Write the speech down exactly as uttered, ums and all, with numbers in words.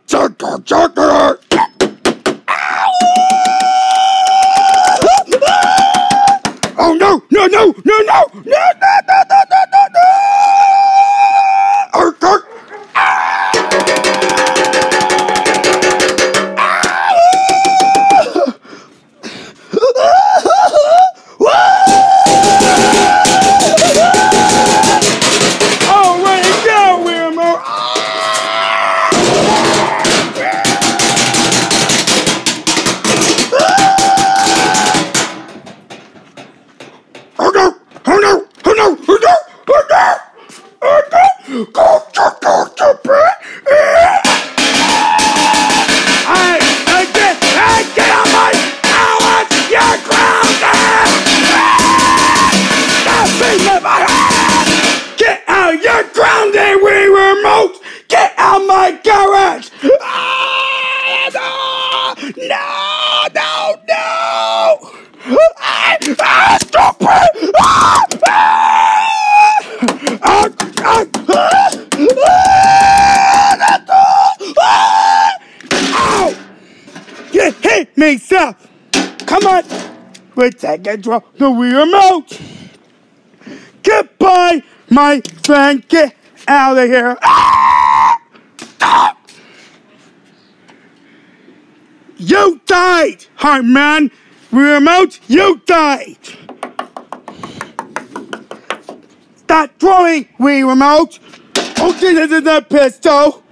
check it, check it. Oh no, no, no, no, no, no, no, no, no, no, no, no. Okay. Oh, way to go, Wilmer. Oh no! Oh no! Oh no! Oh no! Oh no! Oh no! Go to go to bed! I I get I get on my Alex! You're grounded! Stop beating in my head! Get out! You're grounded! We remote! Get out my garage! Ah, no! No! No! No! Ah! Ah! Stop it! Ah! Ah! Ah! Ah! Ah! Ow! You hit me, Seth! Come on! We're taking control the remote! Goodbye, my friend! Get out of here! Ah! Ah! You died, Heartman! Remote, you died! Stop throwing, Wii Remote! Okay, this is a pistol!